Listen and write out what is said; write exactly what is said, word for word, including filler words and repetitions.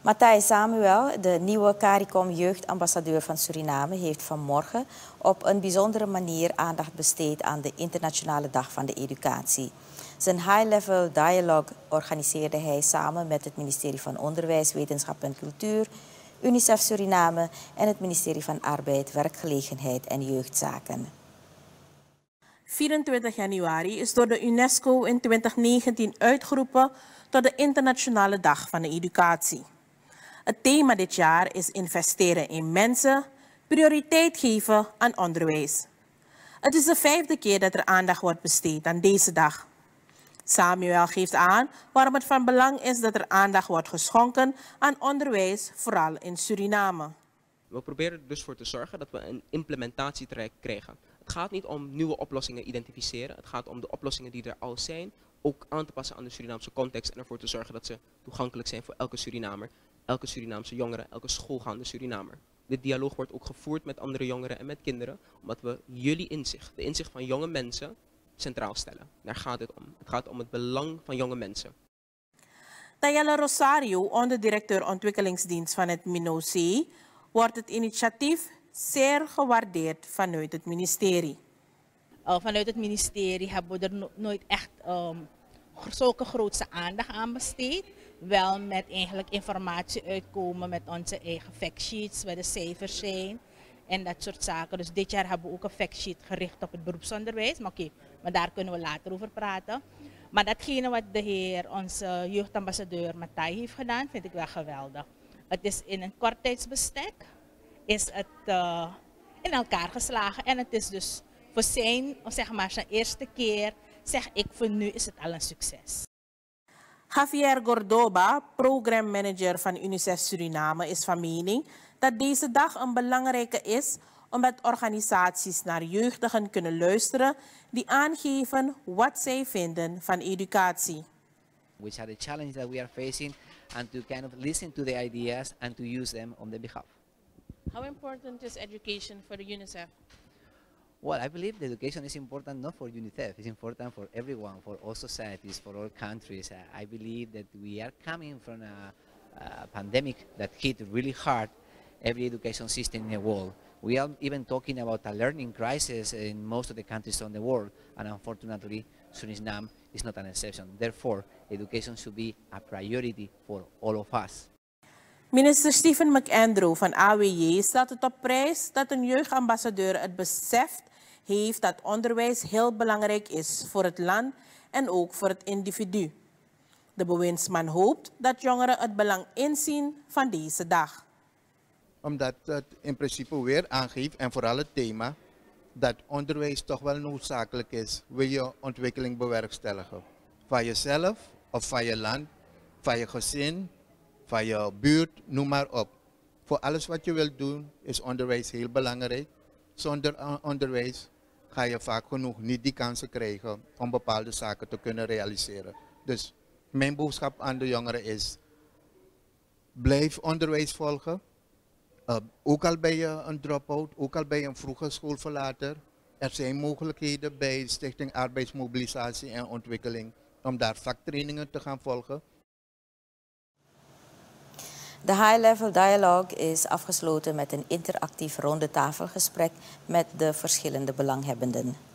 Matthijs Samuel, de nieuwe CARICOM jeugdambassadeur van Suriname, heeft vanmorgen op een bijzondere manier aandacht besteed aan de Internationale Dag van de Educatie. Zijn high-level dialogue organiseerde hij samen met het ministerie van Onderwijs, Wetenschap en Cultuur, UNICEF Suriname en het ministerie van Arbeid, Werkgelegenheid en Jeugdzaken. vierentwintig januari is door de UNESCO in twintig negentien uitgeroepen tot de Internationale Dag van de Educatie. Het thema dit jaar is investeren in mensen, prioriteit geven aan onderwijs. Het is de vijfde keer dat er aandacht wordt besteed aan deze dag. Samuel geeft aan waarom het van belang is dat er aandacht wordt geschonken aan onderwijs, vooral in Suriname. We proberen er dus voor te zorgen dat we een implementatietraject krijgen. Het gaat niet om nieuwe oplossingen identificeren. Het gaat om de oplossingen die er al zijn ook aan te passen aan de Surinaamse context en ervoor te zorgen dat ze toegankelijk zijn voor elke Surinamer, elke Surinaamse jongere, elke schoolgaande Surinamer. Dit dialoog wordt ook gevoerd met andere jongeren en met kinderen, omdat we jullie inzicht, de inzicht van jonge mensen, centraal stellen. Daar gaat het om. Het gaat om het belang van jonge mensen. Tayala Rosario, onderdirecteur ontwikkelingsdienst van het MINOC, wordt het initiatief zeer gewaardeerd vanuit het ministerie. Uh, vanuit het ministerie hebben we er no nooit echt um, zulke grootse aandacht aan besteed. Wel met eigenlijk informatie uitkomen met onze eigen factsheets, waar de cijfers zijn en dat soort zaken. Dus dit jaar hebben we ook een factsheet gericht op het beroepsonderwijs. Maar oké, okay, maar daar kunnen we later over praten. Maar datgene wat de heer, onze jeugdambassadeur Matthijs heeft gedaan, vind ik wel geweldig. Het is in een kort tijdsbestek, is het uh, in elkaar geslagen en het is dus voor zijn, zeg maar, zijn eerste keer, zeg ik, voor nu is het al een succes. Javier Gordoba, programmanager van UNICEF Suriname, is van mening dat deze dag een belangrijke is omdat organisaties naar jeugdigen kunnen luisteren die aangeven wat zij vinden van educatie. Which are the challenges that we are facing and to kind of listen to the ideas and to use them on their behalf. How important is education for the UNICEF? Well, I believe the education is important not for UNICEF, it's important for everyone, for all societies, for all countries. Uh, I believe that we are coming from a, a pandemic that hit really hard every education system in the world. We are even talking about a learning crisis in most of the countries on the world, and unfortunately, Suriname is not an exception. Therefore, education should be a priority for all of us. Minister Stephen McAndrew van A W J stelt het op prijs dat een jeugdambassadeur het beseft heeft dat onderwijs heel belangrijk is voor het land en ook voor het individu. De bewindsman hoopt dat jongeren het belang inzien van deze dag. Omdat het in principe weer aangeeft, en vooral het thema, dat onderwijs toch wel noodzakelijk is, wil je ontwikkeling bewerkstelligen. Van jezelf of van je land, van je gezin, van je buurt, noem maar op. Voor alles wat je wilt doen is onderwijs heel belangrijk. Zonder onderwijs ga je vaak genoeg niet die kansen krijgen om bepaalde zaken te kunnen realiseren. Dus mijn boodschap aan de jongeren is, blijf onderwijs volgen. Uh, ook al ben je een drop-out, ook al ben je een vroege schoolverlater. Er zijn mogelijkheden bij Stichting Arbeidsmobilisatie en Ontwikkeling om daar vaktrainingen te gaan volgen. De high-level dialogue is afgesloten met een interactief ronde tafelgesprek met de verschillende belanghebbenden.